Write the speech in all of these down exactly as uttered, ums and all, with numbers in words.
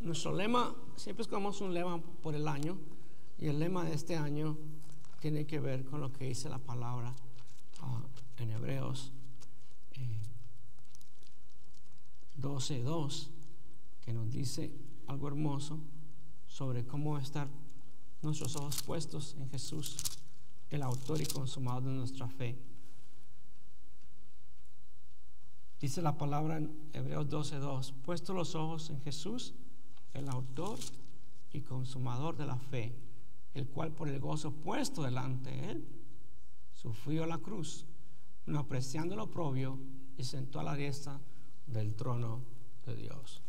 Nuestro lema, siempre escogemos un lema por el año, y el lema de este año tiene que ver con lo que dice la palabra uh, en Hebreos eh, doce dos, que nos dice algo hermoso sobre cómo estar nuestros ojos puestos en Jesús, el autor y consumador de nuestra fe. Dice la palabra en Hebreos doce dos: puesto los ojos en Jesús, el autor y consumador de la fe, el cual por el gozo puesto delante de él sufrió la cruz, no apreciando lo oprobio, y sentó a la diestra del trono de Dios.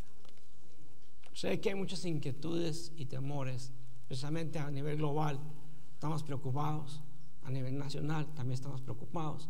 Sé que hay muchas inquietudes y temores, especialmente a nivel global. Estamos preocupados, a nivel nacional también estamos preocupados.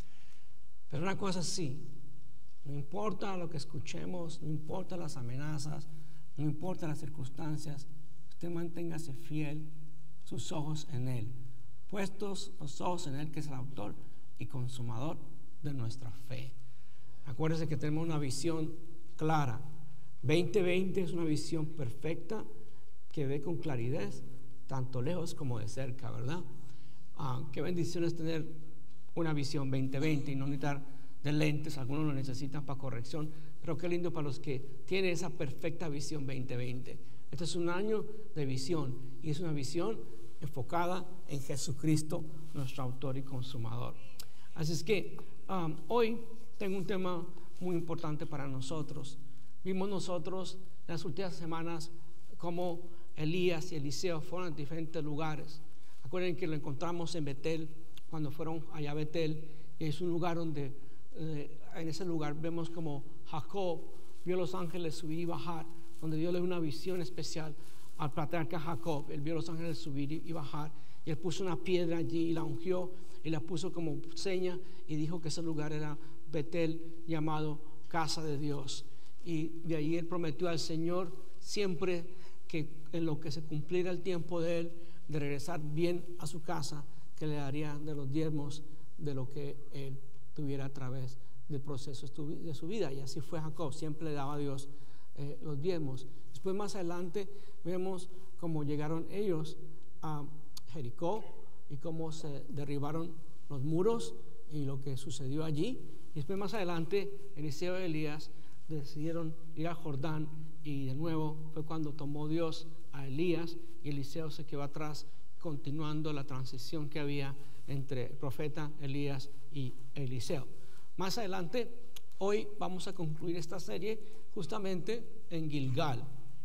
Pero una cosa sí, no importa lo que escuchemos, no importa las amenazas, no importa las circunstancias, usted manténgase fiel, sus ojos en Él, puestos los ojos en Él, que es el autor y consumador de nuestra fe. Acuérdese que tenemos una visión clara. veinte veinte es una visión perfecta que ve con claridad, tanto lejos como de cerca, ¿verdad? Ah, qué bendición es tener una visión veinte veinte y no necesitar de lentes. Algunos lo necesitan para corrección, pero qué lindo para los que tienen esa perfecta visión veinte veinte. Este es un año de visión, y es una visión enfocada en Jesucristo, nuestro autor y consumador. Así es que um, hoy tengo un tema muy importante para nosotros. Vimos nosotros en las últimas semanas cómo Elías y Eliseo fueron a diferentes lugares. Acuérdense que lo encontramos en Betel, cuando fueron allá a Betel, y es un lugar donde eh, en ese lugar vemos como Jacob vio los ángeles subir y bajar, donde Dios le dio una visión especial al patriarca Jacob. Él vio los ángeles subir y bajar, y él puso una piedra allí y la ungió y la puso como seña, y dijo que ese lugar era Betel, llamado casa de Dios. Y de ahí él prometió al Señor siempre que en lo que se cumpliera el tiempo de él de regresar bien a su casa, que le daría de los diezmos de lo que él tuviera a través del proceso de su vida. Y así fue Jacob, siempre le daba a Dios eh, los diezmos. Después, más adelante, vemos cómo llegaron ellos a Jericó y cómo se derribaron los muros y lo que sucedió allí. Y después, más adelante, Eliseo y Elías decidieron ir al Jordán, y de nuevo fue cuando tomó Dios a Elías, y Eliseo se quedó atrás, continuando la transición que había entre el profeta Elías y Eliseo. Más adelante, hoy vamos a concluir esta serie justamente en Gilgal.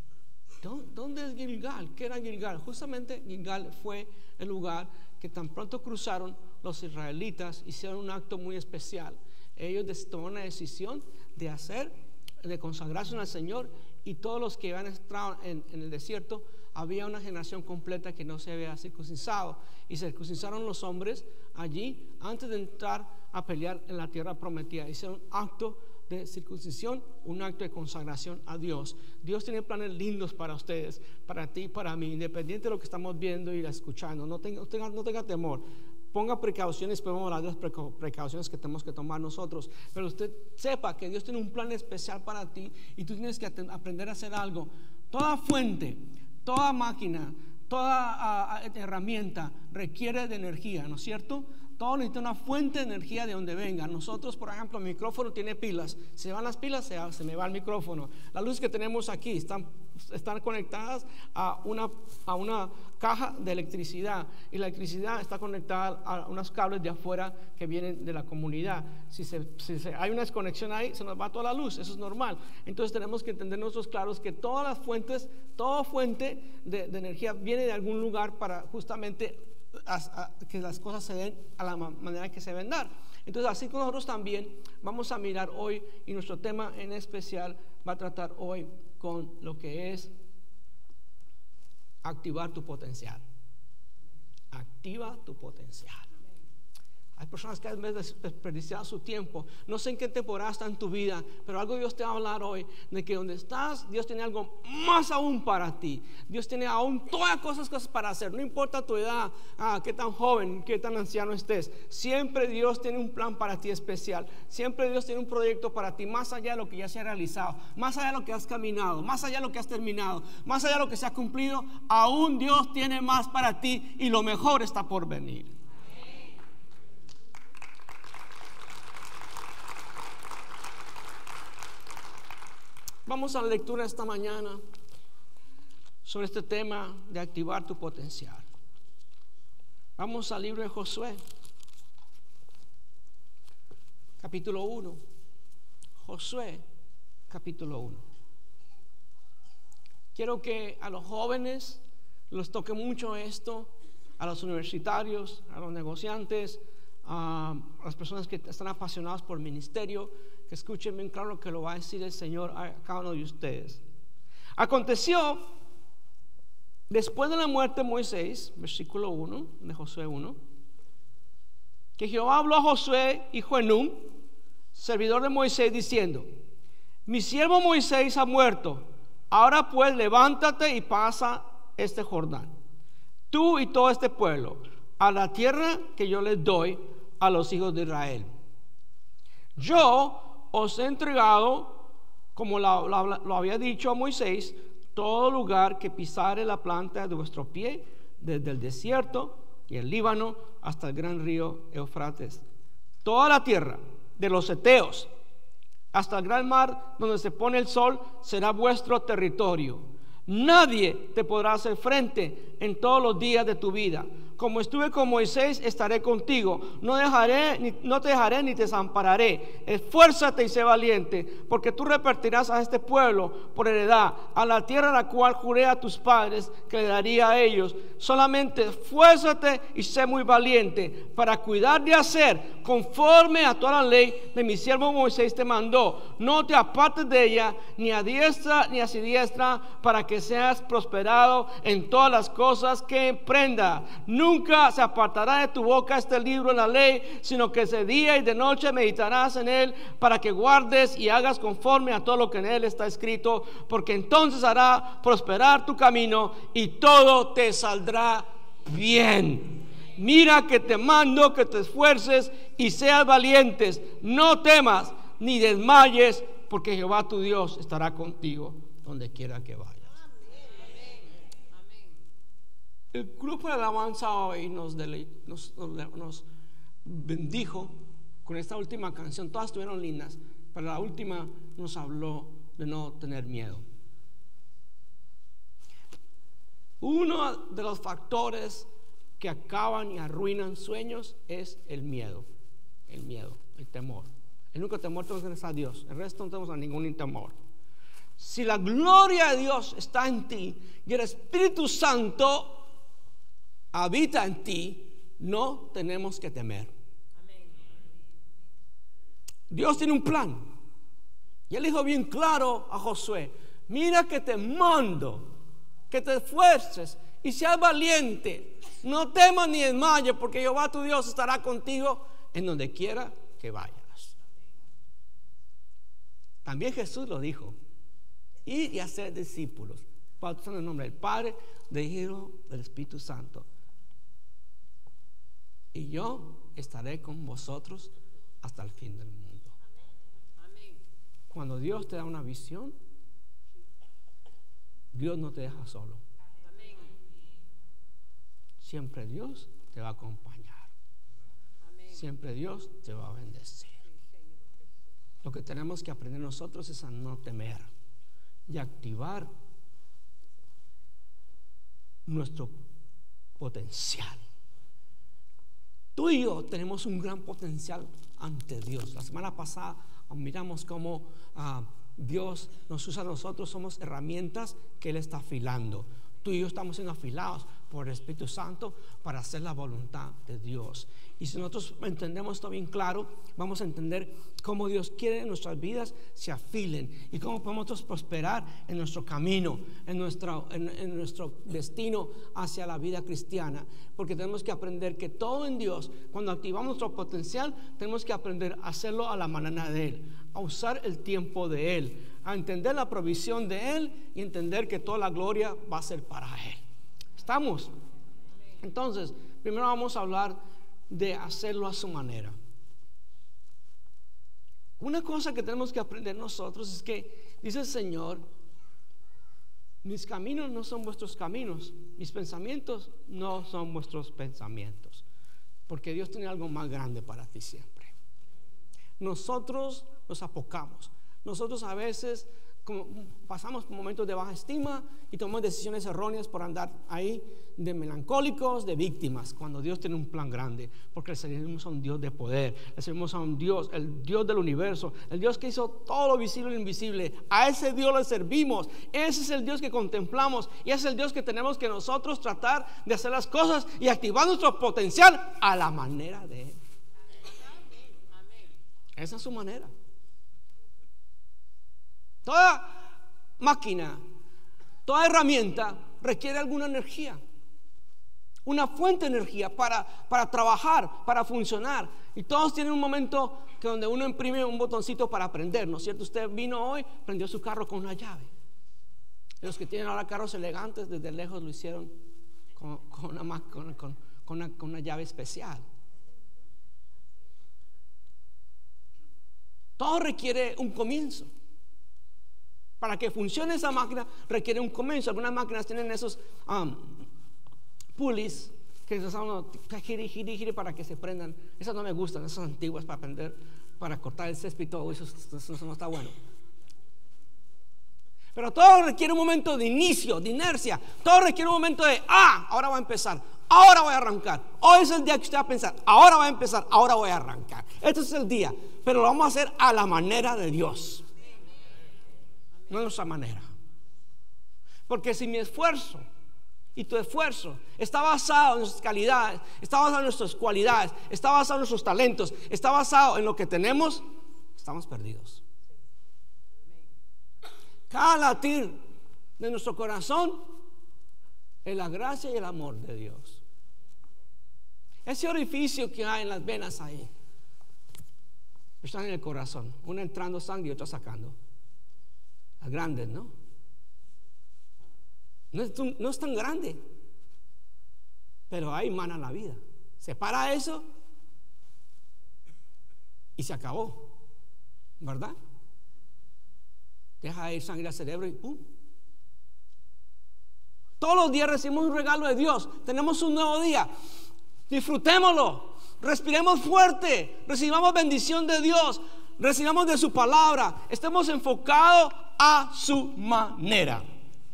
¿Dónde es Gilgal? ¿Qué era Gilgal? Justamente Gilgal fue el lugar que tan pronto cruzaron los israelitas, hicieron un acto muy especial. Ellos tomaron la decisión de hacer, de consagrarse al Señor, y todos los que habían entrado en, en el desierto, había una generación completa que no se había circuncidado, y se circuncidaron los hombres allí antes de entrar a pelear en la tierra prometida. Hicieron un acto de circuncisión, un acto de consagración a Dios. Dios tiene planes lindos para ustedes, para ti, para mí, independiente de lo que estamos viendo y escuchando. No tenga, tenga, no tenga temor. Ponga precauciones, podemos hablar de las precauciones que tenemos que tomar nosotros, pero usted sepa que Dios tiene un plan especial para ti, y tú tienes que aprender a hacer algo. Toda fuente, toda máquina, toda uh, herramienta requiere de energía, ¿no es cierto? Todo necesita una fuente de energía de donde venga. Nosotros, por ejemplo, el micrófono tiene pilas. Se van las pilas, se, se me va el micrófono. Las luces que tenemos aquí están, están conectadas a una, a una caja de electricidad, y la electricidad está conectada a unos cables de afuera que vienen de la comunidad. Si, se, si se, hay una desconexión ahí, se nos va toda la luz. Eso es normal. Entonces tenemos que entender nosotros claros que todas las fuentes, toda fuente de, de energía viene de algún lugar para justamente A, a, que las cosas se den a la manera que se deben dar. Entonces, así que nosotros también vamos a mirar hoy, y nuestro tema en especial va a tratar hoy con lo que es activar tu potencial. Activa tu potencial. Hay personas que han desperdiciado su tiempo. No sé en qué temporada está en tu vida, pero algo Dios te va a hablar hoy, de que donde estás, Dios tiene algo más aún para ti. Dios tiene aún todas cosas, cosas para hacer. No importa tu edad, ah, qué tan joven, qué tan anciano estés. Siempre Dios tiene un plan para ti especial. Siempre Dios tiene un proyecto para ti, más allá de lo que ya se ha realizado, más allá de lo que has caminado, más allá de lo que has terminado, más allá de lo que se ha cumplido. Aún Dios tiene más para ti y lo mejor está por venir. Vamos a la lectura esta mañana sobre este tema de activar tu potencial. Vamos al libro de Josué, capítulo uno. Josué, capítulo uno. Quiero que a los jóvenes les toque mucho esto, a los universitarios, a los negociantes, a las personas que están apasionadas por el ministerio, que escuchen bien claro lo que lo va a decir el Señor a cada uno de ustedes. Aconteció después de la muerte de Moisés, versículo uno de Josué uno, que Jehová habló a Josué hijo de Nun, servidor de Moisés, diciendo: mi siervo Moisés ha muerto. Ahora pues levántate y pasa este Jordán, tú y todo este pueblo, a la tierra que yo les doy a los hijos de Israel. Yo os he entregado, como lo, lo, lo había dicho a Moisés, todo lugar que pisare la planta de vuestro pie, desde el desierto y el Líbano hasta el gran río Eufrates. Toda la tierra de los heteos hasta el gran mar donde se pone el sol será vuestro territorio. Nadie te podrá hacer frente en todos los días de tu vida. Como estuve con Moisés, estaré contigo. No dejaré, ni, no te dejaré ni te desampararé. Esfuérzate y sé valiente, porque tú repartirás a este pueblo por heredad a la tierra a la cual juré a tus padres que le daría a ellos. Solamente esfuérzate y sé muy valiente para cuidar de hacer conforme a toda la ley de mi siervo Moisés te mandó. No te apartes de ella ni a diestra ni a siniestra, para que seas prosperado en todas las cosas que emprenda. Nunca se apartará de tu boca este libro de la ley, sino que de día y de noche meditarás en él, para que guardes y hagas conforme a todo lo que en él está escrito, porque entonces hará prosperar tu camino y todo te saldrá bien. Mira que te mando que te esfuerces y seas valientes. No temas ni desmayes, porque Jehová tu Dios estará contigo donde quiera que vayas. El grupo de alabanza hoy nos, dele, nos, nos, nos bendijo con esta última canción. Todas estuvieron lindas, pero la última nos habló de no tener miedo. Uno de los factores que acaban y arruinan sueños es el miedo. El miedo, el temor. El único temor que tenemos es a Dios. El resto no tenemos a ningún temor. Si la gloria de Dios está en ti y el Espíritu Santo habita en ti, no tenemos que temer. Amén. Dios tiene un plan. Y él dijo bien claro a Josué: mira que te mando, que te esfuerces y seas valiente. No temas ni desmayes, porque Jehová tu Dios estará contigo en donde quiera que vayas. También Jesús lo dijo: ir y hacer discípulos, bautizando en el nombre del Padre, del Hijo, del Espíritu Santo. Y yo estaré con vosotros hasta el fin del mundo. Amén. Cuando Dios te da una visión, Dios no te deja solo. Amén. Siempre Dios te va a acompañar. Amén. Siempre Dios te va a bendecir. Lo que tenemos que aprender nosotros es a no temer y activar nuestro potencial. Tú y yo tenemos un gran potencial ante Dios. La semana pasada miramos cómo uh, Dios nos usa a nosotros. Somos herramientas que Él está afilando. Tú y yo estamos siendo afilados por el Espíritu Santo para hacer la voluntad de Dios. Y si nosotros entendemos esto bien claro, vamos a entender cómo Dios quiere que nuestras vidas se afilen y cómo podemos nosotros prosperar en nuestro camino, en nuestro, en, en nuestro destino hacia la vida cristiana. Porque tenemos que aprender que todo en Dios, cuando activamos nuestro potencial, tenemos que aprender a hacerlo a la manera de Él, a usar el tiempo de Él, a entender la provisión de Él y entender que toda la gloria va a ser para Él. ¿Estamos? Entonces, primero vamos a hablar de hacerlo a su manera. Una cosa que tenemos que aprender nosotros es que dice el Señor: mis caminos no son vuestros caminos, mis pensamientos no son vuestros pensamientos, porque Dios tiene algo más grande para ti siempre. Nosotros nos apocamos, nosotros a veces como pasamos por momentos de baja estima y tomamos decisiones erróneas por andar ahí de melancólicos, de víctimas, cuando Dios tiene un plan grande, porque le servimos a un Dios de poder, le servimos a un Dios, el Dios del universo, el Dios que hizo todo lo visible e invisible. A ese Dios le servimos, ese es el Dios que contemplamos y ese es el Dios que tenemos que nosotros tratar de hacer las cosas y activar nuestro potencial a la manera de Él. Esa es su manera. Toda máquina, toda herramienta requiere alguna energía, una fuente de energía para, para trabajar, para funcionar. Y todos tienen un momento que donde uno imprime un botoncito para prender, ¿no es cierto? Usted vino hoy, prendió su carro con una llave. Los que tienen ahora carros elegantes, desde lejos lo hicieron con, con, una, con, con, con, una, con una llave especial. Todo requiere un comienzo. Para que funcione esa máquina requiere un comienzo. Algunas máquinas tienen esos um, pulleys que se usan giri, giri, giri para que se prendan. Esas no me gustan, esas antiguas para prender, para cortar el césped y todo. Eso, eso, eso no está bueno. Pero todo requiere un momento de inicio, de inercia. Todo requiere un momento de, ah, ahora voy a empezar, ahora voy a arrancar. Hoy es el día que usted va a pensar, ahora voy a empezar, ahora voy a arrancar. Este es el día, pero lo vamos a hacer a la manera de Dios, no de nuestra manera. Porque si mi esfuerzo y tu esfuerzo está basado en nuestras calidades, está basado en nuestras cualidades, está basado en nuestros talentos, está basado en lo que tenemos, estamos perdidos. Cada latir de nuestro corazón es la gracia y el amor de Dios. Ese orificio que hay en las venas ahí están en el corazón, una entrando sangre y otra sacando. Las grandes, ¿no? No es, no es tan grande, pero ahí mana la vida. Separa eso y se acabó, ¿verdad? Deja ir sangre al cerebro y ¡pum! Todos los días recibimos un regalo de Dios. Tenemos un nuevo día. Disfrutémoslo. Respiremos fuerte. Recibamos bendición de Dios. Recibamos de su palabra. Estemos enfocados a su manera.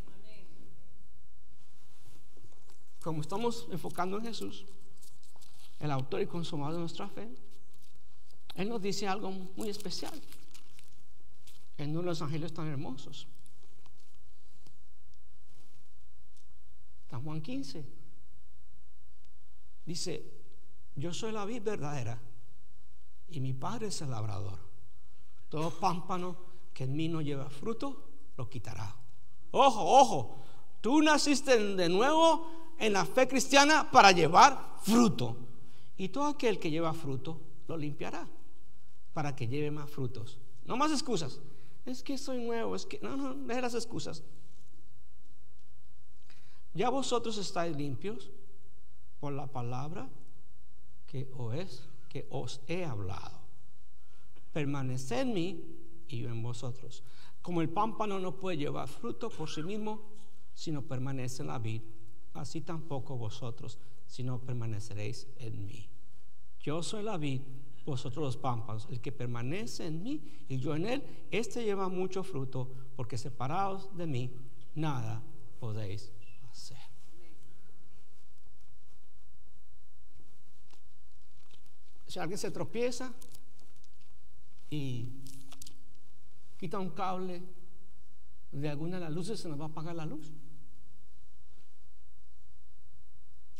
Como estamos enfocando en Jesús, el autor y consumador de nuestra fe, Él nos dice algo muy especial en uno de los evangelios tan hermosos. San Juan quince dice: yo soy la vid verdadera y mi Padre es el labrador. Todo pámpano que en mí no lleva fruto, lo quitará. Ojo, ojo, tú naciste de nuevo en la fe cristiana para llevar fruto, y todo aquel que lleva fruto lo limpiará para que lleve más frutos. No más excusas. Es que soy nuevo, es que no, no, deje las excusas. Ya vosotros estáis limpios por la palabra que os, es, que os he hablado. Permaneced en mí y yo en vosotros. Como el pámpano no puede llevar fruto por sí mismo si no permanece en la vid, así tampoco vosotros si no permaneceréis en mí. Yo soy la vid, vosotros los pámpanos. El que permanece en mí y yo en él, este lleva mucho fruto, porque separados de mí nada podéis hacer. Si alguien se tropieza y quita un cable de alguna de las luces, se nos va a apagar la luz.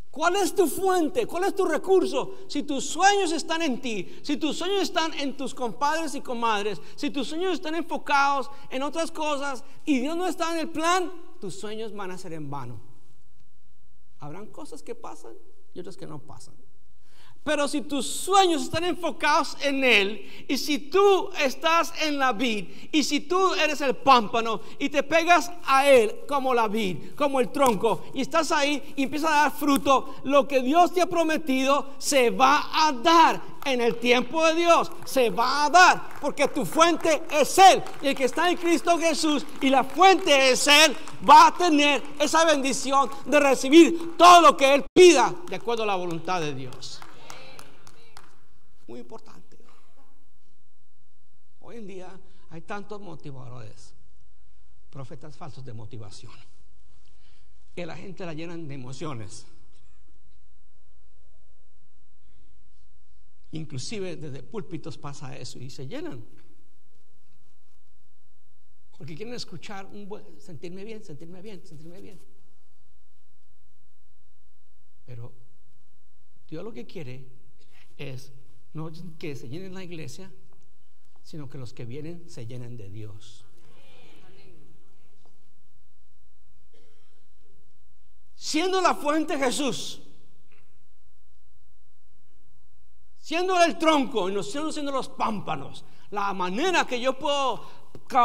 ¿Cuál es tu fuente? ¿Cuál es tu recurso? Si tus sueños están en ti, si tus sueños están en tus compadres y comadres, si tus sueños están enfocados en otras cosas y Dios no está en el plan, tus sueños van a ser en vano. Habrán cosas que pasan y otras que no pasan. Pero si tus sueños están enfocados en Él, y si tú estás en la vid, y si tú eres el pámpano y te pegas a Él como la vid, como el tronco, y estás ahí y empiezas a dar fruto, lo que Dios te ha prometido se va a dar en el tiempo de Dios. Se va a dar porque tu fuente es Él, y el que está en Cristo Jesús y la fuente es Él, va a tener esa bendición de recibir todo lo que Él pida de acuerdo a la voluntad de Dios. Muy importante. Hoy en día hay tantos motivadores, profetas falsos de motivación, que la gente la llenan de emociones. Inclusive desde púlpitos pasa eso y se llenan, porque quieren escuchar un buen, sentirme bien, sentirme bien, sentirme bien. Pero Dios lo que quiere es no que se llenen la iglesia, sino que los que vienen se llenen de Dios. Siendo la fuente Jesús, siendo el tronco y nosotros siendo los pámpanos, la manera que yo puedo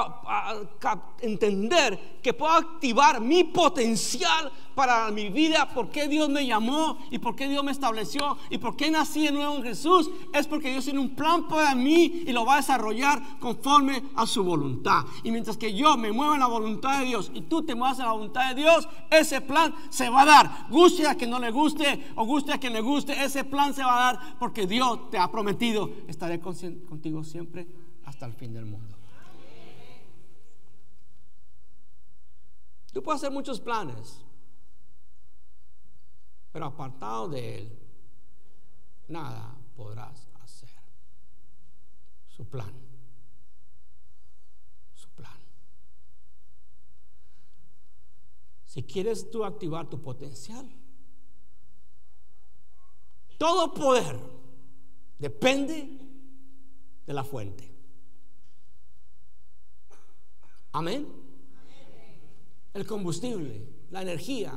entender que puedo activar mi potencial para mi vida, por qué Dios me llamó y por qué Dios me estableció y por qué nací de nuevo en Jesús, es porque Dios tiene un plan para mí y lo va a desarrollar conforme a su voluntad. Y mientras que yo me mueva en la voluntad de Dios y tú te muevas en la voluntad de Dios, ese plan se va a dar, guste a quien no le guste o guste a quien le guste, ese plan se va a dar porque Dios te ha prometido: estaré contigo siempre hasta el fin del mundo. Tú puedes hacer muchos planes, pero apartado de Él, nada podrás hacer. Su plan, su plan. Si quieres tú activar tu potencial, todo poder depende de la fuente. Amén. El combustible, la energía,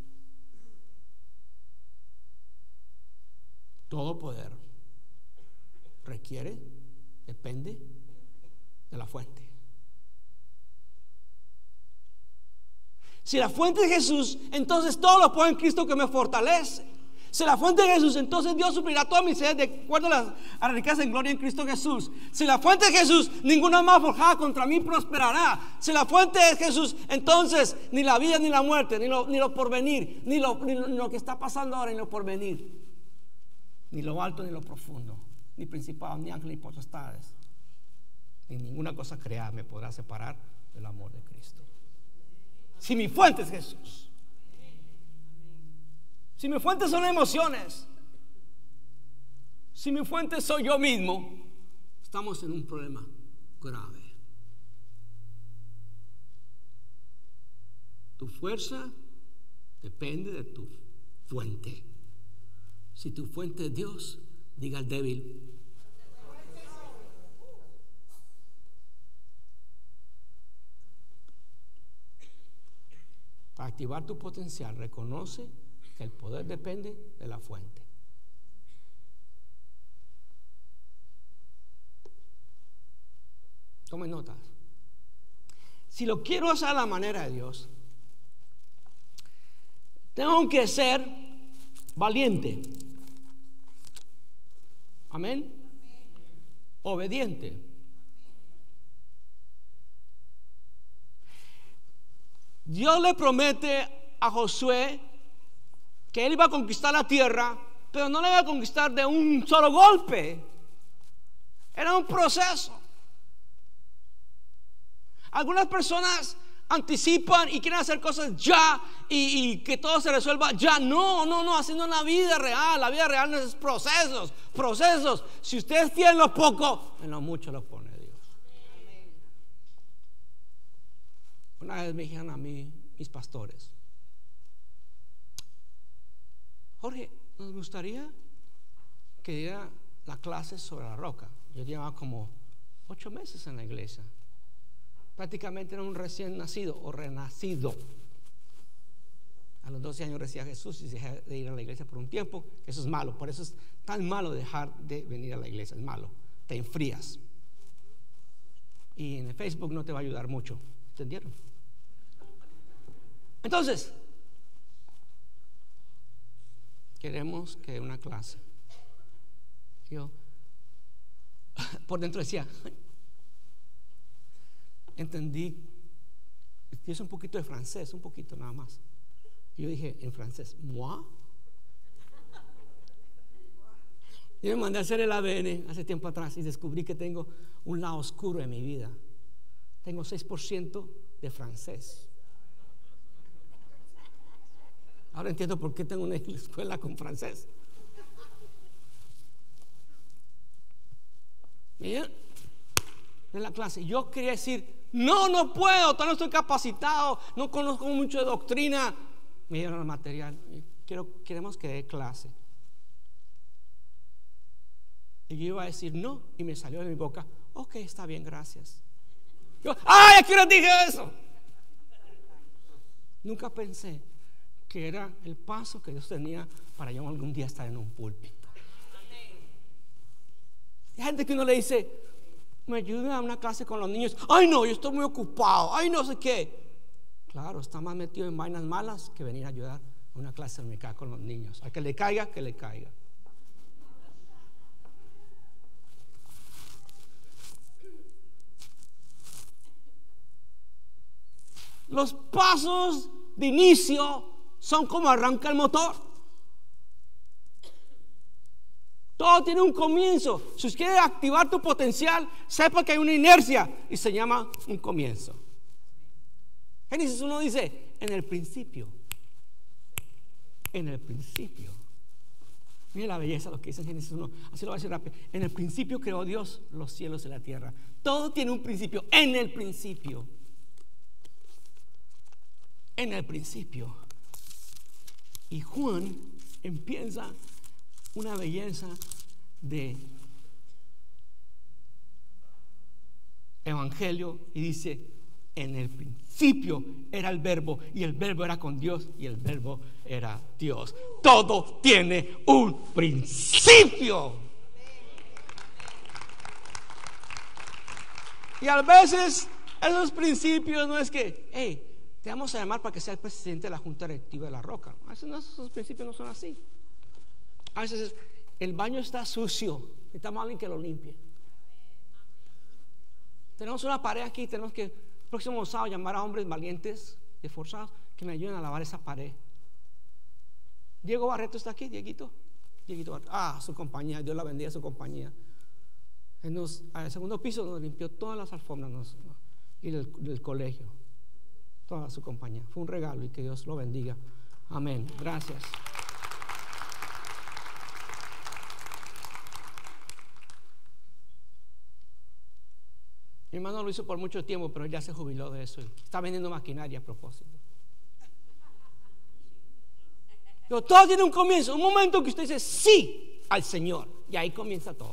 todo poder requiere, depende de la fuente. Si la fuente es Jesús, entonces todo lo puedo en Cristo que me fortalece. Si la fuente es Jesús, entonces Dios suplirá todas mis sedes de acuerdo a las, a las riquezas en gloria en Cristo Jesús. Si la fuente es Jesús, ninguna más forjada contra mí prosperará. Si la fuente es Jesús, entonces ni la vida ni la muerte, ni lo, ni lo porvenir, ni lo, ni, lo, ni lo que está pasando ahora, ni lo porvenir, ni lo alto ni lo profundo, ni principados, ni ángeles, ni potestades, ni ninguna cosa creada me podrá separar del amor de Cristo. Si mi fuente es Jesús. Si mi fuente son emociones, si mi fuente soy yo mismo, estamos en un problema grave. Tu fuerza depende de tu fuente. Si tu fuente es Dios, diga al débil: para activar tu potencial, reconoce que el poder depende de la fuente. Tomen notas. Si lo quiero hacer a la manera de Dios, tengo que ser valiente. Amén. Obediente. Dios le promete a Josué que él iba a conquistar la tierra, pero no la iba a conquistar de un solo golpe. Era un proceso. Algunas personas anticipan y quieren hacer cosas ya y, y que todo se resuelva ya. No, no, no, haciendo una vida real. La vida real no es procesos, procesos. Si usted tiene lo poco, en lo mucho lo pone Dios. Una vez me dijeron a mí mis pastores: Jorge, nos gustaría que diera la clase sobre la roca. Yo llevaba como ocho meses en la iglesia. Prácticamente era un recién nacido o renacido. A los doce años recibí a Jesús y dejé de ir a la iglesia por un tiempo. Eso es malo. Por eso es tan malo dejar de venir a la iglesia. Es malo. Te enfrías. Y en el Facebook no te va a ayudar mucho. ¿Entendieron? Entonces, queremos que dé una clase. Yo por dentro decía, entendí, yo sé un poquito de francés, un poquito nada más. Y yo dije en francés, moi. Yo me mandé a hacer el A D N hace tiempo atrás y descubrí que tengo un lado oscuro en mi vida. Tengo seis por ciento de francés. Ahora entiendo por qué tengo una escuela con francés. Miren, en la clase yo quería decir, no, no puedo, todavía no estoy capacitado, no conozco mucho de doctrina. Me dieron el material, quiero, queremos que dé clase. Y yo iba a decir no, y me salió de mi boca, ok, está bien, gracias. Yo, ¡ay, aquí no dije eso! Nunca pensé que era el paso que Dios tenía para yo algún día estar en un púlpito. Hay gente que uno le dice, me ayuda a una clase con los niños. Ay, no, yo estoy muy ocupado. Ay, no sé qué. Claro, está más metido en vainas malas que venir a ayudar a una clase dominical con los niños. A que le caiga, que le caiga. Los pasos de inicio son como arranca el motor. Todo tiene un comienzo. Si usted quiere activar tu potencial, sepa que hay una inercia y se llama un comienzo. Génesis uno dice, en el principio. En el principio. Mire la belleza lo que dice en Génesis uno. Así lo voy a decir rápido. En el principio creó Dios los cielos y la tierra. Todo tiene un principio. En el principio. En el principio. Y Juan empieza una belleza de evangelio y dice, en el principio era el verbo y el verbo era con Dios y el verbo era Dios. Todo tiene un principio. Y a veces esos principios no es que, hey, te vamos a llamar para que sea el presidente de la Junta Directiva de La Roca. A veces no, esos principios no son así. A veces el baño está sucio, necesitamos a alguien que lo limpie. Tenemos una pared aquí, tenemos que el próximo sábado llamar a hombres valientes, esforzados, que me ayuden a lavar esa pared. Diego Barreto está aquí, Dieguito. Dieguito Barreto. Ah, su compañía, Dios la bendiga, su compañía. Él nos, al segundo piso nos limpió todas las alfombras nos, y del, del colegio, toda su compañía. Fue un regalo y que Dios lo bendiga. Amén. Gracias. Mi hermano lo hizo por mucho tiempo, pero ya se jubiló de eso. Está vendiendo maquinaria a propósito. Pero todo tiene un comienzo, un momento que usted dice sí al Señor, y ahí comienza todo.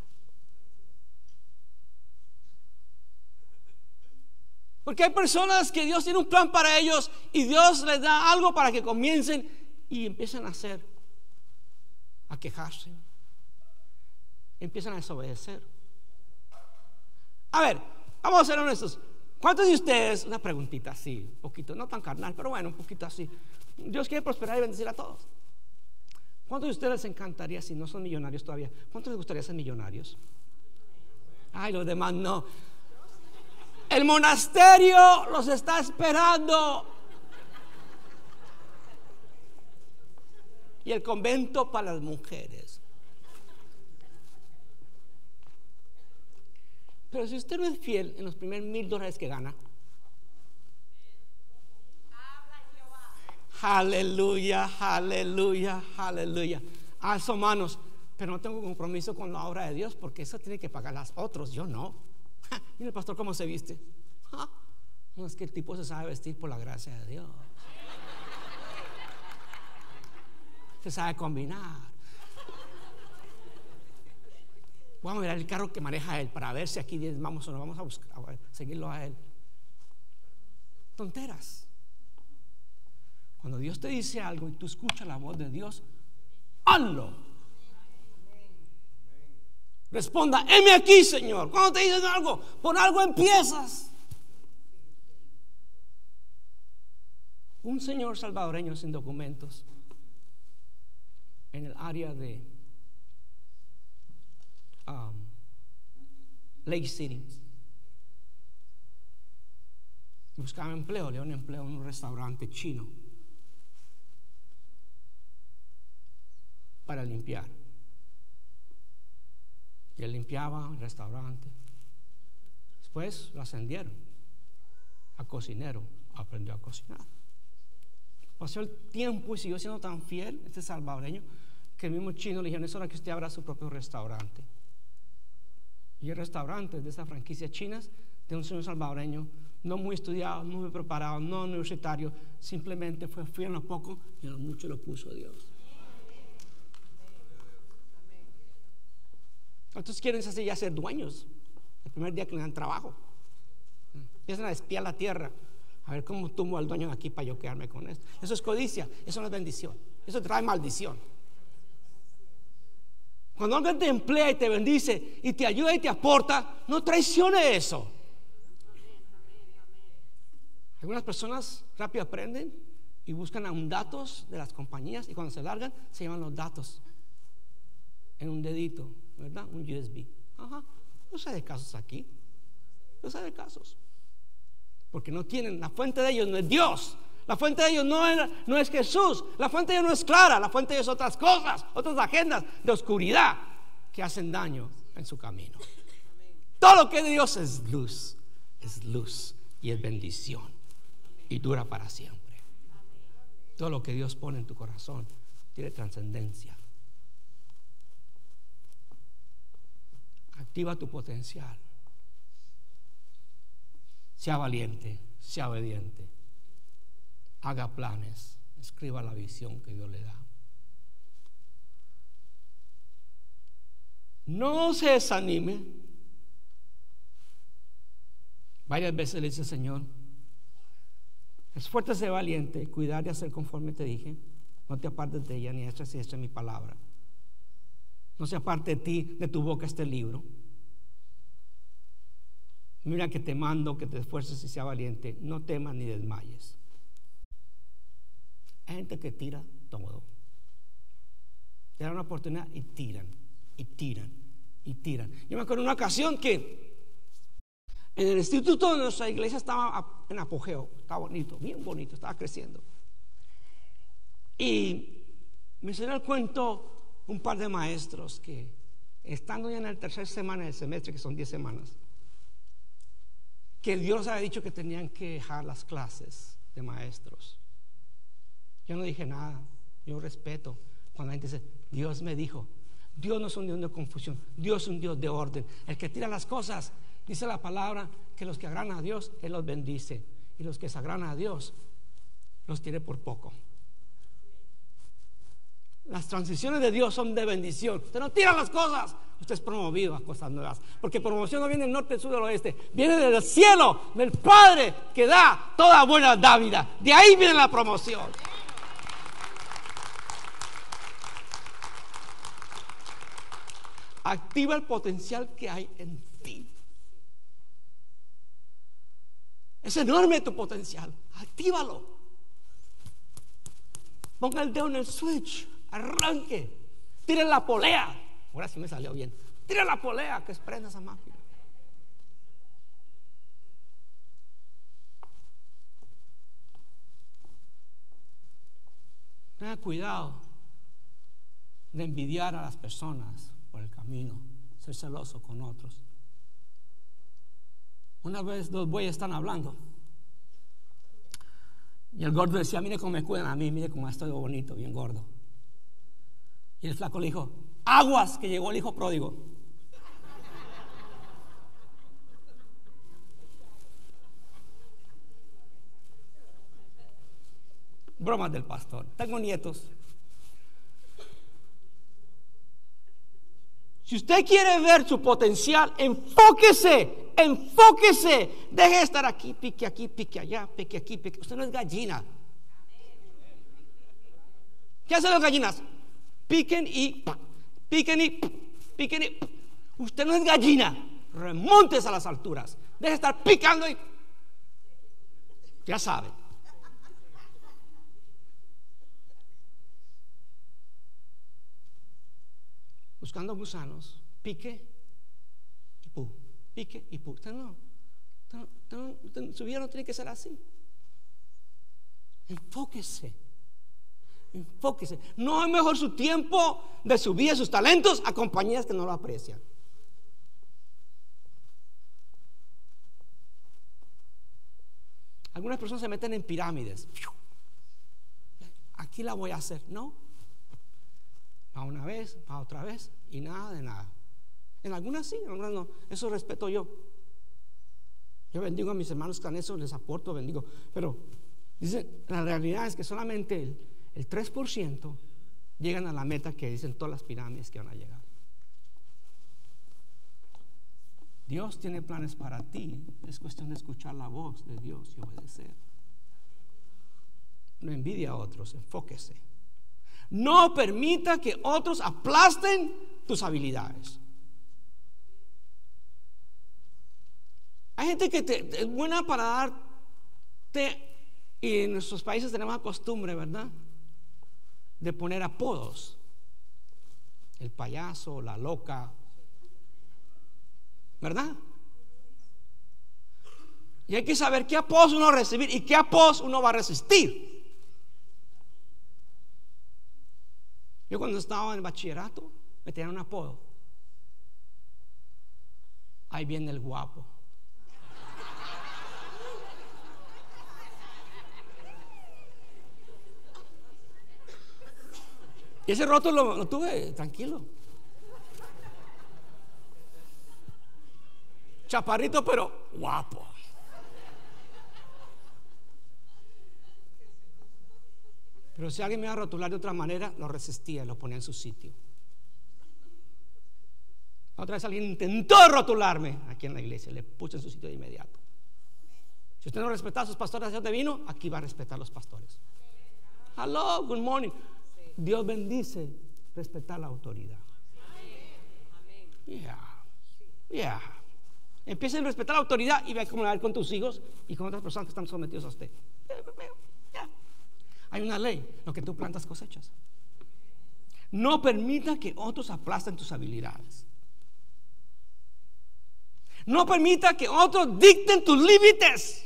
Porque hay personas que Dios tiene un plan para ellos y Dios les da algo para que comiencen y empiezan a hacer, a quejarse, empiezan a desobedecer. A ver, vamos a ser honestos. ¿Cuántos de ustedes, una preguntita así, un poquito, no tan carnal, pero bueno, un poquito así, Dios quiere prosperar y bendecir a todos? ¿Cuántos de ustedes les encantaría, si no son millonarios todavía, cuántos les gustaría ser millonarios? Ay, los demás no. El monasterio los está esperando. Y el convento para las mujeres. Pero si usted no es fiel en los primeros mil dólares que gana, aleluya, aleluya, aleluya. Alzo manos, pero no tengo compromiso con la obra de Dios, porque eso tiene que pagar los otros, yo no. Ja, mira el pastor cómo se viste. Ja, no, es que el tipo se sabe vestir por la gracia de Dios. se sabe combinar. Vamos a mirar el carro que maneja él para ver si aquí vamos o no. Vamos a buscar, a seguirlo a él. Tonteras. Cuando Dios te dice algo y tú escuchas la voz de Dios, hazlo. Responda, heme aquí, Señor. Cuando te dicen algo, por algo empiezas. Un señor salvadoreño sin documentos en el área de um, Lake City buscaba empleo, le dio un empleo en un restaurante chino para limpiar. Y él limpiaba el restaurante. Después lo ascendieron a cocinero, aprendió a cocinar. Pasó el tiempo y siguió siendo tan fiel este salvadoreño que el mismo chino le dijeron: es hora que usted abra su propio restaurante. Y el restaurante de esa franquicia chinas de un señor salvadoreño, no muy estudiado, no muy preparado, no universitario, simplemente fue fiel en lo poco y en lo mucho lo puso Dios. ¿Cuántos quieren así ya ser dueños el primer día que le dan trabajo? Empiezan a espiar la tierra, a ver cómo tumbo al dueño de aquí para yo quedarme con esto. Eso es codicia, eso no es bendición, eso trae maldición. Cuando alguien te emplea y te bendice y te ayuda y te aporta, no traicione eso. Algunas personas rápido aprenden y buscan aún datos de las compañías, y cuando se largan se llevan los datos en un dedito, ¿verdad? Un U S B. Ajá. No sé de casos aquí. No sé de casos. Porque no tienen, la fuente de ellos no es Dios. La fuente de ellos no es, no es Jesús. La fuente de ellos no es clara. La fuente de ellos es otras cosas, otras agendas de oscuridad que hacen daño en su camino. Todo lo que es de Dios es luz, es luz y es bendición y dura para siempre. Todo lo que Dios pone en tu corazón tiene trascendencia. Activa tu potencial. Sea valiente, sea obediente. Haga planes, escriba la visión que Dios le da. No se desanime. Varias veces le dice: Señor, esfuérzate, sé valiente, cuidar de hacer conforme te dije. No te apartes de ella, ni esta si esta es mi palabra. No se aparte de ti, de tu boca este libro. Mira que te mando que te esfuerces y sea valiente. No temas ni desmayes. Hay gente que tira todo. Te dan una oportunidad y tiran, y tiran, y tiran. Yo me acuerdo de una ocasión que en el instituto de nuestra iglesia estaba en apogeo. Estaba bonito, bien bonito, estaba creciendo. Y me enseñó el cuento un par de maestros que, estando ya en la tercera semana del semestre, que son diez semanas, que Dios había dicho que tenían que dejar las clases de maestros. Yo no dije nada, yo respeto cuando la gente dice: Dios me dijo. Dios no es un Dios de confusión, Dios es un Dios de orden. El que tira las cosas, dice la palabra, que los que agradan a Dios, Él los bendice, y los que se agradan a Dios, los tiene por poco. Las transiciones de Dios son de bendición. Usted no tira las cosas, usted es promovido a cosas nuevas, porque promoción no viene del norte, del sur, del oeste, viene del cielo, del Padre que da toda buena dávida. De ahí viene la promoción. Activa el potencial que hay en ti. Es enorme tu potencial. Actívalo. Ponga el dedo en el switch. Arranque. Tire la polea. Ahora sí me salió bien. Tire la polea que prenda esa máquina. Tenga cuidado de envidiar a las personas por el camino, ser celoso con otros. Una vez dos bueyes están hablando y el gordo decía: mire cómo me cuidan a mí, mire cómo estoy bonito, bien gordo. Y el flaco le dijo: aguas, que llegó el hijo pródigo. Bromas del pastor. Tengo nietos Si usted quiere ver su potencial, enfóquese, enfóquese. Deje de estar aquí, pique aquí, pique allá, pique aquí, pique. Usted no es gallina. ¿Qué hacen las gallinas? Piquen y piquen y piquen y. Usted no es gallina. Remontes a las alturas. Deje de estar picando y. Ya sabe. Buscando gusanos, pique y pu, pique y pu. Usted no, usted no, usted, su vida no tiene que ser así. Enfóquese, enfóquese. No es mejor su tiempo de su vida, sus talentos a compañías que no lo aprecian. Algunas personas se meten en pirámides. Aquí la voy a hacer, ¿no? Va una vez, va otra vez y nada de nada. En algunas sí, en algunas no. Eso respeto yo. Yo bendigo a mis hermanos que en eso les aporto, bendigo. Pero dice, la realidad es que solamente el, el tres por ciento llegan a la meta que dicen todas las pirámides que van a llegar. Dios tiene planes para ti. Es cuestión de escuchar la voz de Dios y obedecer. No envidie a otros, enfóquese. No permita que otros aplasten tus habilidades. Hay gente que te, es buena para darte, y en nuestros países tenemos la costumbre, ¿verdad?, de poner apodos. El payaso, la loca, ¿verdad? Y hay que saber qué apodos uno va a recibir y qué apodos uno va a resistir. Yo cuando estaba en el bachillerato me tenían un apodo. Ahí viene el guapo. Y ese roto lo, lo tuve tranquilo. Chaparrito pero guapo. Pero si alguien me iba a rotular de otra manera, lo resistía, lo ponía en su sitio. Otra vez alguien intentó rotularme aquí en la iglesia, le puse en su sitio de inmediato. Si usted no respeta a sus pastores hacia dónde vino, aquí va a respetar a los pastores. Hello, good morning. Dios bendice respetar la autoridad. Yeah, yeah. Empiecen a respetar la autoridad y ve cómo va a ver con tus hijos y con otras personas que están sometidos a usted. Hay una ley, lo que tú plantas cosechas. No permita que otros aplasten tus habilidades. No permita que otros dicten tus límites.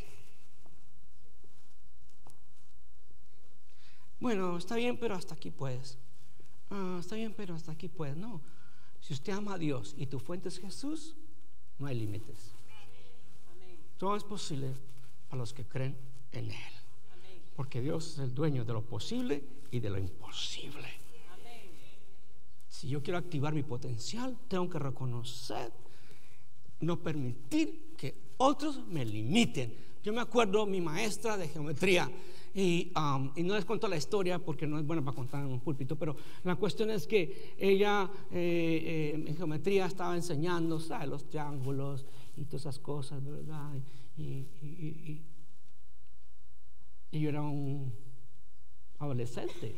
Bueno, está bien, pero hasta aquí puedes. Ah, está bien, pero hasta aquí puedes. No, si usted ama a Dios y tu fuente es Jesús, no hay límites. Todo es posible para los que creen en Él. Porque Dios es el dueño de lo posible y de lo imposible. Si yo quiero activar mi potencial, tengo que reconocer, no permitir que otros me limiten. Yo me acuerdo mi maestra de geometría y, um, y no les cuento la historia porque no es buena para contar en un púlpito, pero la cuestión es que ella eh, eh, en geometría estaba enseñando, ¿sabes?, los triángulos y todas esas cosas, ¿verdad? Y, y, y, y Y yo era un adolescente.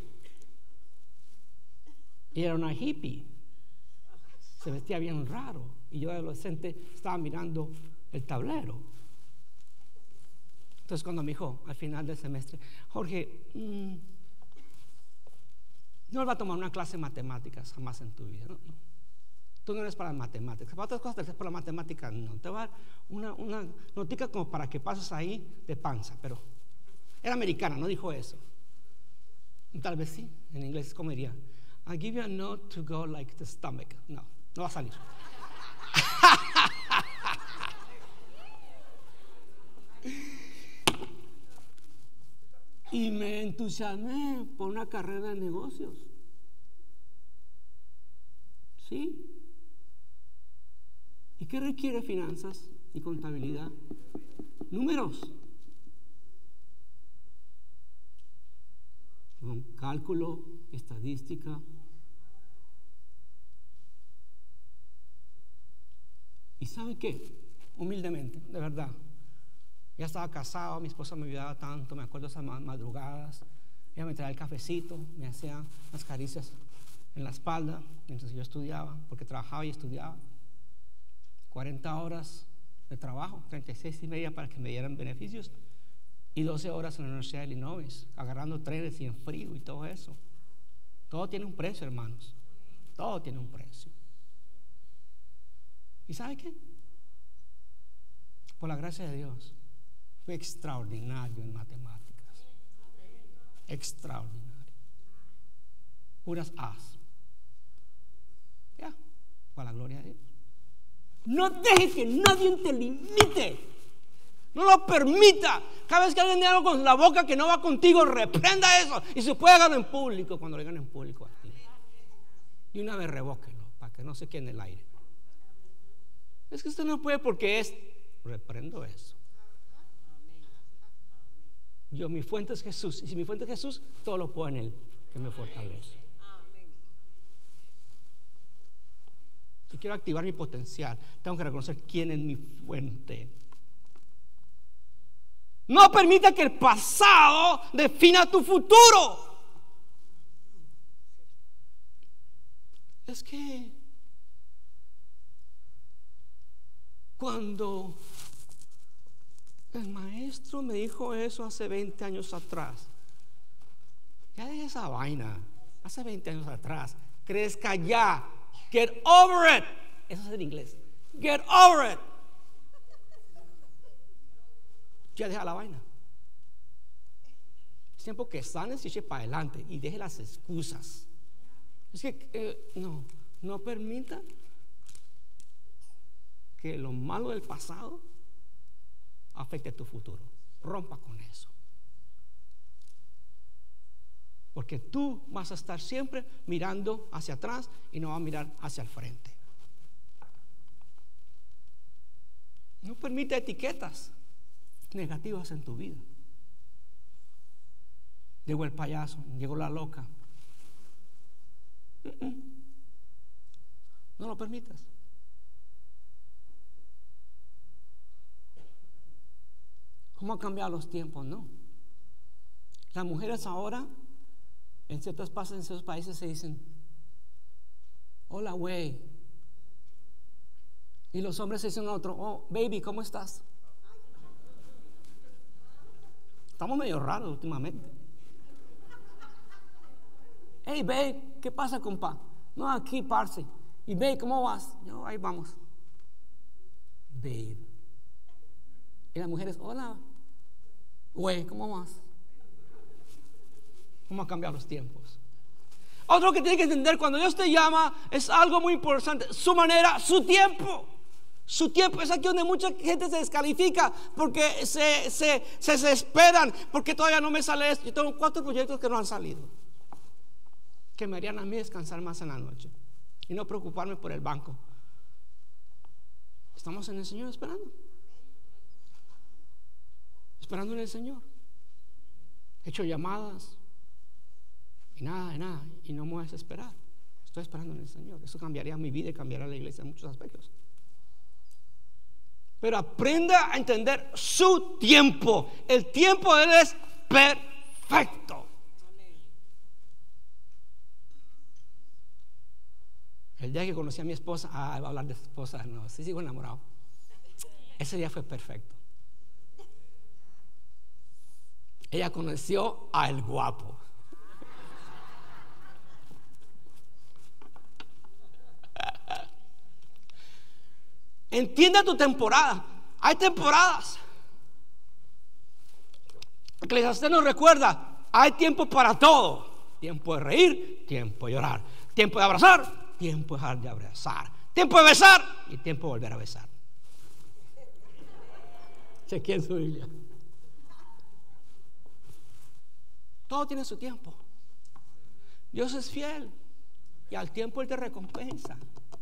Y era una hippie. Se vestía bien raro. Y yo, adolescente, estaba mirando el tablero. Entonces, cuando me dijo al final del semestre, Jorge, mmm, no vas a tomar una clase de matemáticas jamás en tu vida. No, no. Tú no eres para las matemáticas. Para otras cosas, te eres para las matemáticas. No. Te va a dar una, una notica como para que pases ahí de panza, pero. Era americana, no dijo eso. Tal vez sí, en inglés, ¿cómo diría? I'll give you a note to go like the stomach. No, no va a salir. Y me entusiasmé por una carrera de negocios. ¿Sí? ¿Y qué requiere finanzas y contabilidad? Números. Con cálculo, estadística. ¿sabe qué? Humildemente, de verdad. Ya estaba casado, mi esposa me ayudaba tanto, me acuerdo esas madrugadas. Ella me traía el cafecito, me hacía las caricias en la espalda mientras yo estudiaba, porque trabajaba y estudiaba. cuarenta horas de trabajo, treinta y seis y media para que me dieran beneficios, y doce horas en la Universidad de Illinois, agarrando trenes y en frío y todo eso. Todo tiene un precio, hermanos. Todo tiene un precio. ¿Y sabe qué? Por la gracia de Dios, fui extraordinario en matemáticas. Extraordinario. Puras A's. Ya, para la gloria de Dios. No deje que nadie te limite. No lo permita. Cada vez que alguien diga algo con la boca que no va contigo, reprenda eso. Y se puede hacerlo en público, cuando lo digan en público a ti. Y una vez revóquelo, para que no se quede en el aire. Es que usted no puede porque es. Reprendo eso. Yo, mi fuente es Jesús. Y si mi fuente es Jesús, todo lo puedo en Él, que me fortalece. Si quiero activar mi potencial, tengo que reconocer quién es mi fuente. No permita que el pasado defina tu futuro. Es que cuando el maestro me dijo eso hace veinte años atrás, ya dejé esa vaina. Hace veinte años atrás, crezca ya. Get over it. Eso es en inglés. Get over it. Ya deja la vaina. Es tiempo que sanes y eche para adelante y deje las excusas. Es que eh, no, no permita que lo malo del pasado afecte tu futuro. Rompa con eso. Porque tú vas a estar siempre mirando hacia atrás y no vas a mirar hacia el frente. No permite etiquetas negativas en tu vida. Llegó el payaso, llegó la loca. No lo permitas. ¿Cómo han cambiado los tiempos? No. Las mujeres ahora en ciertos países, en ciertos países se dicen hola güey, y los hombres se dicen a otro, oh baby, ¿cómo estás? Estamos medio raros últimamente. Hey babe, ¿qué pasa compa? No, aquí parce. Y babe, ¿cómo vas? Yo, ahí vamos. Babe. Y las mujeres, hola güey, ¿cómo vas? ¿Cómo han cambiado los tiempos? Otro que tiene que entender, cuando Dios te llama, es algo muy importante. Su manera, su tiempo. Su tiempo es aquí donde mucha gente se descalifica porque se, se, se desesperan, porque todavía no me sale esto. Yo tengo cuatro proyectos que no han salido, que me harían a mí descansar más en la noche y no preocuparme por el banco. Estamos en el Señor esperando. Esperando en el Señor. He hecho llamadas y nada, de nada, y no me voy a desesperar. Estoy esperando en el Señor. Eso cambiaría mi vida y cambiará la iglesia en muchos aspectos. Pero aprenda a entender su tiempo. El tiempo de Él es perfecto. El día que conocí a mi esposa, ah, va a hablar de esposa, no, sí sigo enamorado. Ese día fue perfecto. Ella conoció al guapo. Entienda tu temporada. Hay temporadas. Eclesiastés nos recuerda, hay tiempo para todo. Tiempo de reír, tiempo de llorar. Tiempo de abrazar, tiempo de dejar de abrazar. Tiempo de besar y tiempo de volver a besar. Chequeen su Biblia. Todo tiene su tiempo. Dios es fiel y al tiempo Él te recompensa.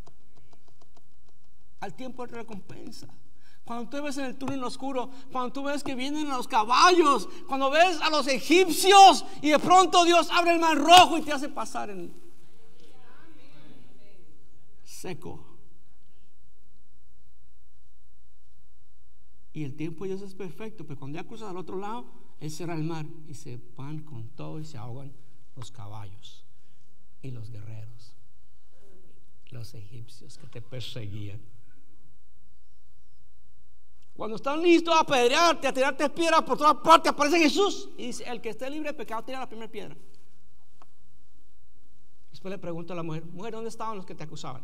Al tiempo Él te recompensa. Cuando tú ves en el túnel oscuro, cuando tú ves que vienen los caballos, cuando ves a los egipcios y de pronto Dios abre el mar rojo y te hace pasar en seco. Y el tiempo de Dios es perfecto, pero cuando ya cruzas al otro lado, Él cierra el mar y se van con todo y se ahogan los caballos y los guerreros, los egipcios que te perseguían. Cuando están listos a apedrearte, a tirarte piedras por todas partes, aparece Jesús y dice: el que esté libre de pecado, tira la primera piedra. Después le pregunto a la mujer: mujer, ¿dónde estaban los que te acusaban?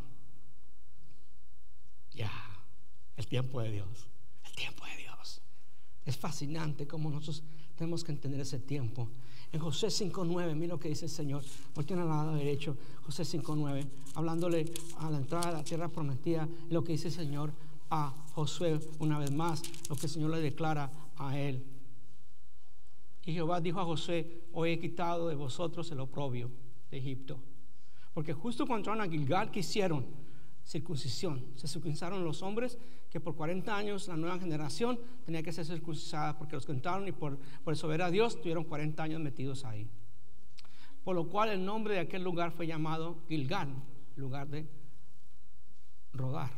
Ya, el tiempo de Dios, el tiempo de Dios. Es fascinante cómo nosotros tenemos que entender ese tiempo. En Josué cinco nueve, mira lo que dice el Señor. ¿Por qué no al lado derecho? Josué cinco nueve, hablándole a la entrada de la tierra prometida, lo que dice el Señor a Josué una vez más, lo que el Señor le declara a él. Y Jehová dijo a Josué: hoy he quitado de vosotros el oprobio de Egipto. Porque justo cuando entraron a Gilgal, ¿qué hicieron? Circuncisión. Se circuncisaron los hombres, que por cuarenta años la nueva generación tenía que ser circuncisada, porque los que entraron y por, por desobedecer a Dios tuvieron cuarenta años metidos ahí. Por lo cual el nombre de aquel lugar fue llamado Gilgal, lugar de rodar,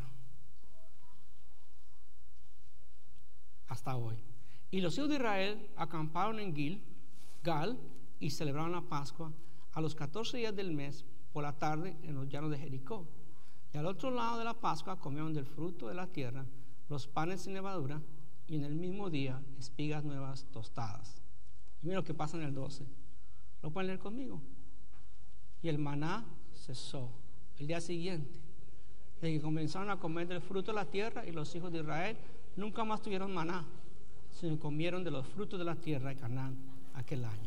hasta hoy. Y los hijos de Israel acamparon en Gilgal y celebraron la Pascua a los catorce días del mes por la tarde en los llanos de Jericó. Y al otro lado de la Pascua comieron del fruto de la tierra, los panes sin levadura, y en el mismo día espigas nuevas tostadas. Y mira lo que pasa en el doce. ¿Lo pueden leer conmigo? Y el maná cesó el día siguiente, de que comenzaron a comer del fruto de la tierra, y los hijos de Israel nunca más tuvieron maná, sino comieron de los frutos de la tierra de Canaán aquel año.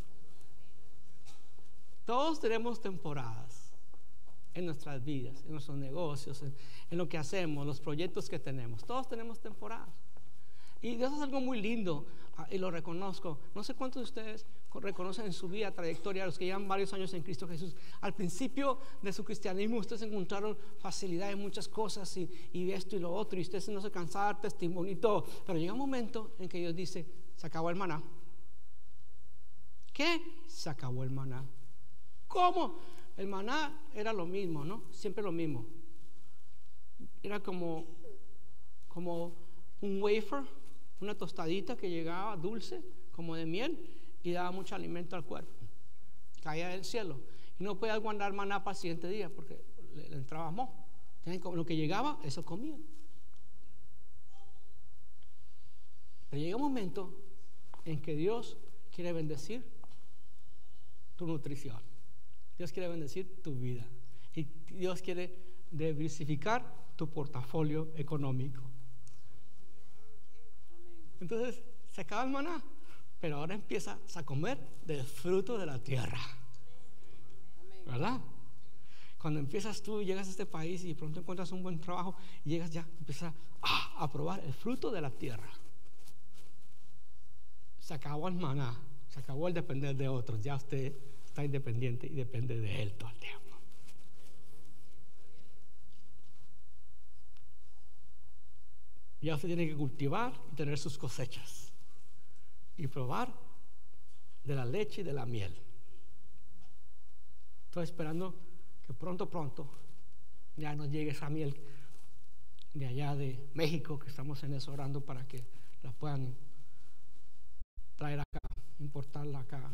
Todos tenemos temporadas en nuestras vidas, en nuestros negocios, en, en lo que hacemos, los proyectos que tenemos. Todos tenemos temporadas. Y Dios es algo muy lindo, y lo reconozco. No sé cuántos de ustedes reconocen en su vida, trayectoria, los que llevan varios años en Cristo Jesús. Al principio de su cristianismo ustedes encontraron facilidad en muchas cosas, y, y esto y lo otro, y ustedes no se cansaban de dar testimonio y todo. Pero llega un momento en que Dios dice: se acabó el maná. ¿Qué? Se acabó el maná. ¿Cómo? El maná era lo mismo, ¿no? Siempre lo mismo. Era como, como un wafer, una tostadita que llegaba dulce, como de miel, y daba mucho alimento al cuerpo. Caía del cielo. Y no podía guardar maná para el siguiente día porque le, le entraba moho. Lo que llegaba, eso comía. Pero llega un momento en que Dios quiere bendecir tu nutrición. Dios quiere bendecir tu vida. Y Dios quiere diversificar tu portafolio económico. Entonces se acaba el maná, pero ahora empiezas a comer del fruto de la tierra, ¿verdad? Cuando empiezas tú, llegas a este país y de pronto encuentras un buen trabajo y llegas ya, empiezas a, a probar el fruto de la tierra. Se acabó el maná, se acabó el depender de otros. Ya usted está independiente y depende de Él todo el tiempo. Ya usted tiene que cultivar y tener sus cosechas y probar de la leche y de la miel. Estoy esperando que pronto, pronto ya nos llegue esa miel de allá de México, que estamos en eso orando para que la puedan traer acá, importarla acá.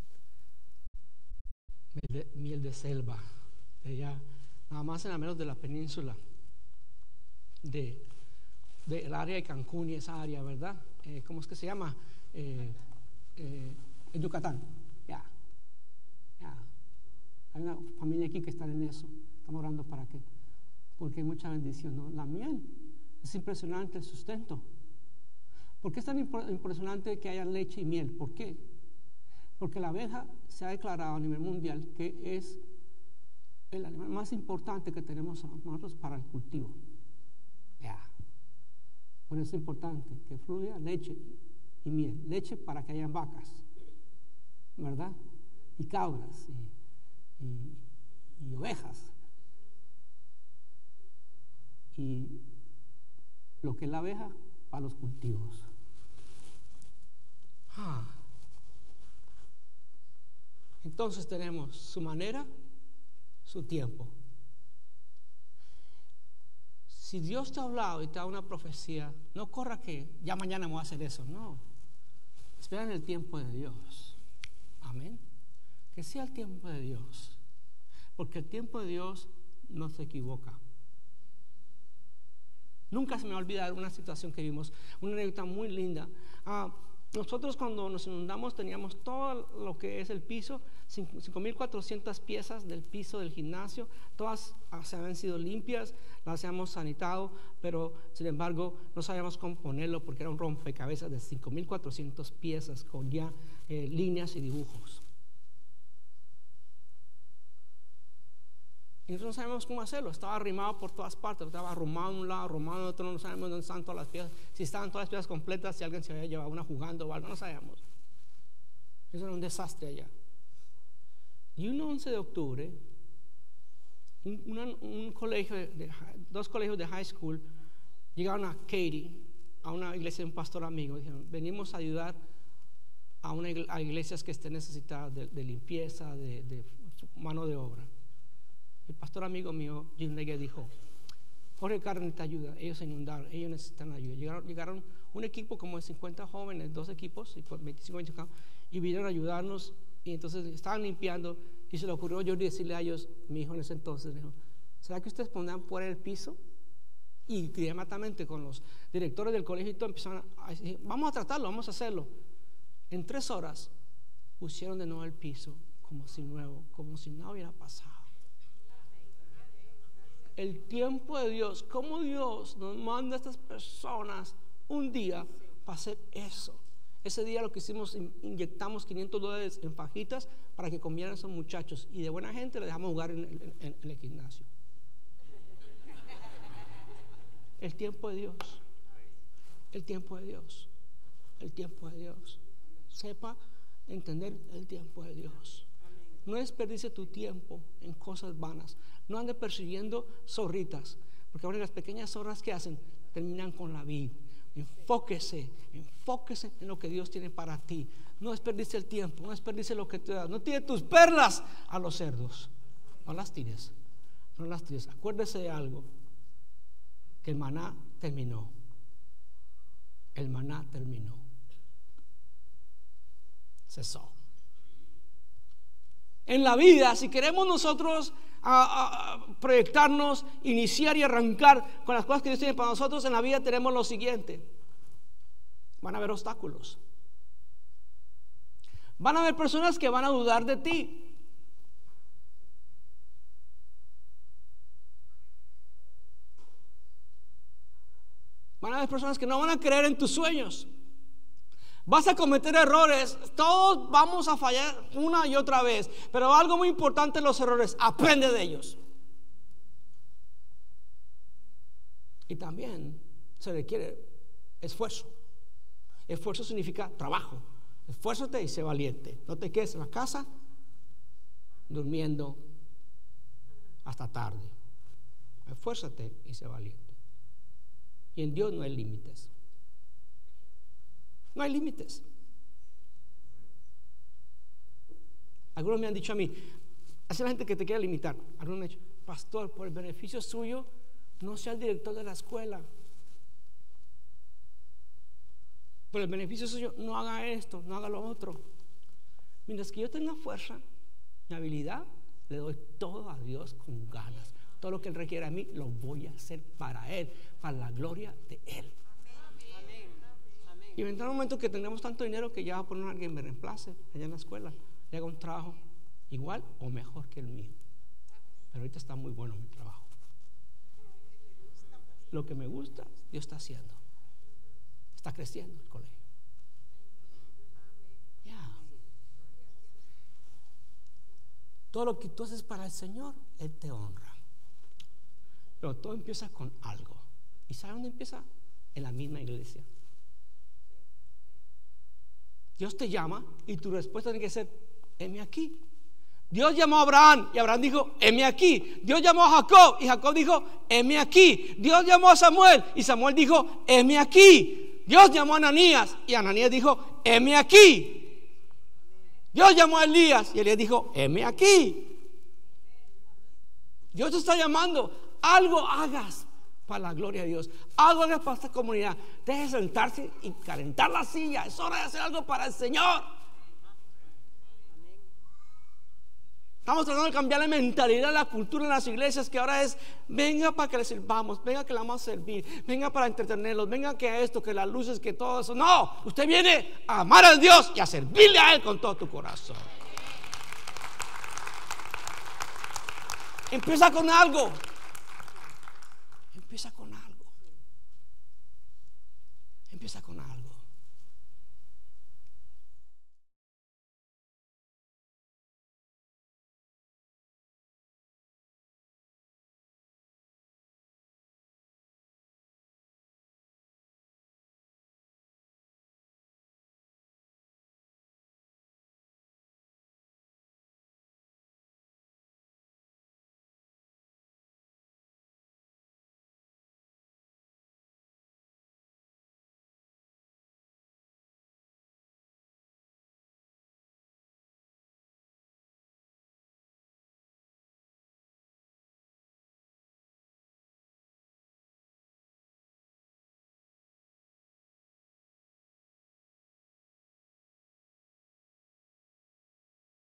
Miel de, miel de selva, de allá, nada más en la menos de la península, de del área de Cancún y esa área, ¿verdad? Eh, ¿Cómo es que se llama? Eh, eh, en Yucatán. Ya, ya. Hay una familia aquí que está en eso. Estamos orando para que, porque hay mucha bendición, ¿no? La miel es impresionante, el sustento. ¿Por qué es tan impresionante que haya leche y miel? ¿Por qué? Porque la abeja se ha declarado a nivel mundial que es el animal más importante que tenemos nosotros para el cultivo. Ya. Por eso es importante que fluya leche y miel. Leche para que haya vacas, ¿verdad? Y cabras y, y, y ovejas. Y lo que es la abeja para los cultivos. Ah. Entonces tenemos su manera, su tiempo. Si Dios te ha hablado y te da una profecía, no corra que ya mañana me voy a hacer eso. No. Espera en el tiempo de Dios. Amén. Que sea el tiempo de Dios. Porque el tiempo de Dios no se equivoca. Nunca se me va a olvidar una situación que vimos, una anécdota muy linda. Ah, nosotros cuando nos inundamos teníamos todo lo que es el piso, cinco mil cuatrocientas piezas del piso del gimnasio, todas se habían sido limpias, las habíamos sanitado, pero sin embargo no sabíamos cómo ponerlo porque era un rompecabezas de cinco mil cuatrocientas piezas con ya eh, líneas y dibujos. Y nosotros no sabemos cómo hacerlo, estaba arrimado por todas partes, estaba arrumado en un lado, arrumado en otro, no sabemos dónde están todas las piezas, si estaban todas las piezas completas, si alguien se había llevado una jugando o algo, no sabíamos. Eso era un desastre allá. Y un once de octubre, un, una, un colegio de, de, dos colegios de high school llegaron a Katy, a una iglesia de un pastor amigo, dijeron, venimos a ayudar a, una, a iglesias que estén necesitadas de, de limpieza, de, de mano de obra. El pastor amigo mío, Jim Leggett, dijo, Jorge Carmen necesita ayuda, ellos se inundaron, ellos necesitan ayuda. Llegaron, llegaron un equipo como de cincuenta jóvenes, dos equipos, veinticinco, veinticinco, y vinieron a ayudarnos, y entonces estaban limpiando, y se le ocurrió a Jordi decirle a ellos, mi hijo en ese entonces, dijo, ¿será que ustedes pondrán fuera el piso? Y inmediatamente con los directores del colegio y todo empezaron a decir, vamos a tratarlo, vamos a hacerlo. En tres horas pusieron de nuevo el piso, como si nuevo, como si no hubiera pasado. El tiempo de Dios, cómo Dios nos manda a estas personas un día para hacer eso. Ese día lo que hicimos, inyectamos quinientos dólares en fajitas para que comieran esos muchachos, y de buena gente le dejamos jugar en, en, en, en el gimnasio. El tiempo de Dios, el tiempo de Dios, el tiempo de Dios. Sepa entender el tiempo de Dios. No desperdicie tu tiempo en cosas vanas. No ande persiguiendo zorritas, porque ahora las pequeñas zorras que hacen terminan con la vida. Enfóquese, enfóquese en lo que Dios tiene para ti. No desperdicie el tiempo, no desperdicie lo que te da. No tires tus perlas a los cerdos. No las tires, no las tires. Acuérdese de algo, que el maná terminó. El maná terminó. Cesó. En la vida, si queremos nosotros a, a proyectarnos, iniciar y arrancar con las cosas que Dios tiene para nosotros, en la vida tenemos lo siguiente: van a haber obstáculos, van a haber personas que van a dudar de ti, van a haber personas que no van a creer en tus sueños. Vas a cometer errores, todos vamos a fallar una y otra vez, pero algo muy importante en los errores, aprende de ellos. Y también se requiere esfuerzo. Esfuerzo significa trabajo. Esfuérzate y sé valiente. No te quedes en la casa durmiendo hasta tarde. Esfuérzate y sé valiente. Y en Dios no hay límites. No hay límites. Algunos me han dicho a mí, hace la gente que te quiere limitar. Algunos me han dicho, pastor, por el beneficio suyo, no sea el director de la escuela. Por el beneficio suyo, no haga esto, no haga lo otro. Mientras que yo tenga fuerza y habilidad, le doy todo a Dios con ganas. Todo lo que Él requiera de mí, lo voy a hacer para Él, para la gloria de Él. Y vendrá un momento que tengamos tanto dinero que ya va a poner a alguien que me reemplace allá en la escuela y haga un trabajo igual o mejor que el mío. Pero ahorita está muy bueno mi trabajo. Lo que me gusta, Dios está haciendo. Está creciendo el colegio. Ya. Yeah. Todo lo que tú haces para el Señor, Él te honra. Pero todo empieza con algo. ¿Y sabe dónde empieza? En la misma iglesia. Dios te llama y tu respuesta tiene que ser: heme aquí. Dios llamó a Abraham y Abraham dijo: heme aquí. Dios llamó a Jacob y Jacob dijo: heme aquí. Dios llamó a Samuel y Samuel dijo: heme aquí. Dios llamó a Ananías y Ananías dijo: heme aquí. Dios llamó a Elías y Elías dijo: heme aquí. Dios te está llamando. Algo hagas para la gloria de Dios. Algo haga para esta comunidad. Deje de sentarse y calentar la silla. Es hora de hacer algo para el Señor. Estamos tratando de cambiar la mentalidad, la cultura en las iglesias, que ahora es: venga para que le sirvamos, venga que le vamos a servir, venga para entretenerlos, venga que esto, que las luces, que todo eso. No, usted viene a amar a Dios y a servirle a Él con todo tu corazón. Empieza con algo. Empieza con algo. Empieza con algo.